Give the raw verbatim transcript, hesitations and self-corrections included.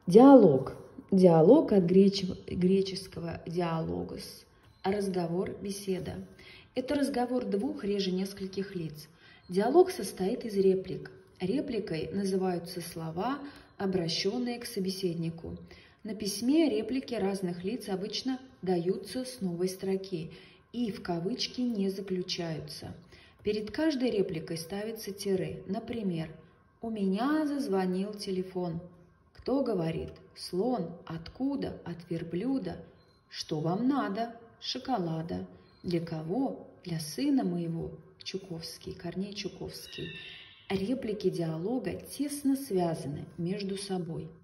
Диалог. Диалог от греч... греческого диалогос. Разговор, беседа. Это разговор двух, реже нескольких лиц. Диалог состоит из реплик. Репликой называются слова, обращенные к собеседнику. На письме реплики разных лиц обычно даются с новой строки и в кавычки не заключаются. Перед каждой репликой ставится тире. Например, «У меня зазвонил телефон». Кто говорит? Слон. Откуда? От верблюда. Что вам надо? Шоколада. Для кого? Для сына моего. Чуковский, Корней Чуковский. Реплики диалога тесно связаны между собой.